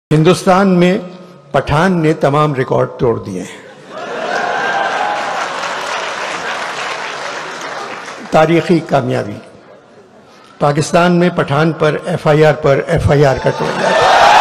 हिंदुस्तान में पठान ने तमाम रिकॉर्ड तोड़ दिए हैं। तारीखी कामयाबी। पाकिस्तान में पठान पर एफआईआर का टोला।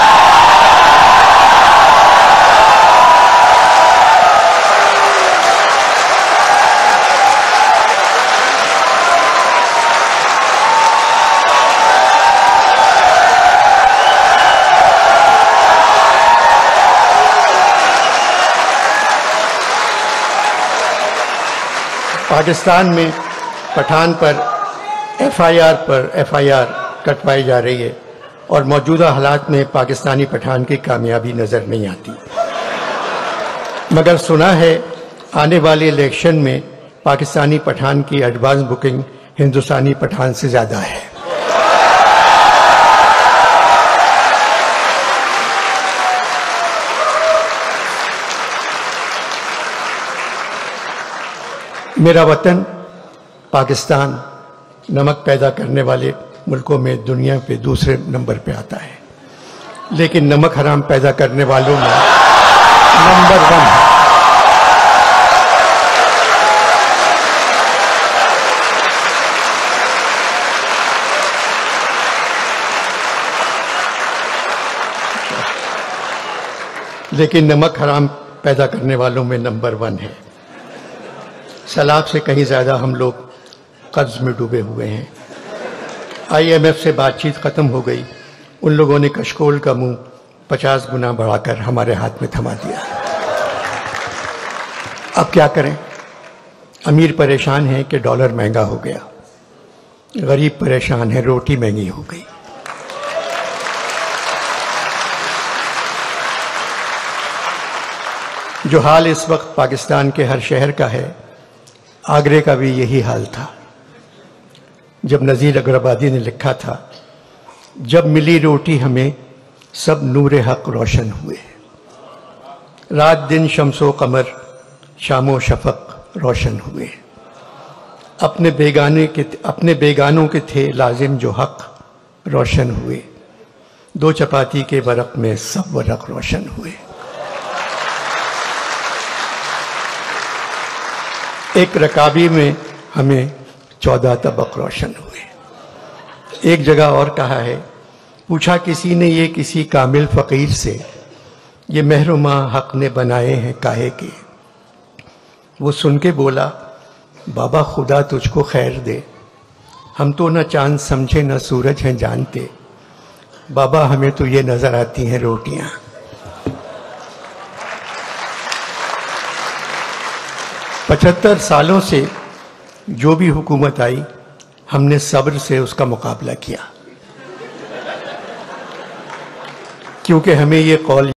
पाकिस्तान में पठान पर एफआईआर कटवाई जा रही है और मौजूदा हालात में पाकिस्तानी पठान की कामयाबी नजर नहीं आती। मगर सुना है आने वाले इलेक्शन में पाकिस्तानी पठान की एडवांस बुकिंग हिंदुस्तानी पठान से ज्यादा है। मेरा वतन पाकिस्तान नमक पैदा करने वाले मुल्कों में दुनिया पे दूसरे नंबर पे आता है, लेकिन नमक हराम पैदा करने वालों में नंबर 1 है। लेकिन नमक हराम पैदा करने वालों में नंबर 1 है। सलाब से कहीं ज्यादा हम लोग कर्ज में डूबे हुए हैं। आईएमएफ से बातचीत खत्म हो गई, उन लोगों ने कशकोल का मुंह 50 गुना बढ़ाकर हमारे हाथ में थमा दिया। अब क्या करें? अमीर परेशान है कि डॉलर महंगा हो गया, गरीब परेशान है रोटी महंगी हो गई। जो हाल इस वक्त पाकिस्तान के हर शहर का है, आगरे का भी यही हाल था। जब नज़ीर अग्रबादी ने लिखा था, जब मिली रोटी हमें सब नूरे हक रोशन हुए, रात दिन शम्सो कमर शामो शफक रोशन हुए, अपने बेगानों के थे लाजिम जो हक रोशन हुए, 2 चपाती के वरक में सब वरक रोशन हुए। एक रकाबी में हमें 14 तबक रोशन हुए। एक जगह और कहा है, पूछा किसी ने ये किसी कामिल फकीर से, ये महरुमा हक ने बनाए हैं काहे के। वो सुन के बोला, बाबा खुदा तुझको खैर दे, हम तो न चांद समझे न सूरज हैं जानते, बाबा हमें तो ये नजर आती हैं रोटियां। पचहत्तर सालों से जो भी हुकूमत आई, हमने सब्र से उसका मुकाबला किया, क्योंकि हमें ये कौल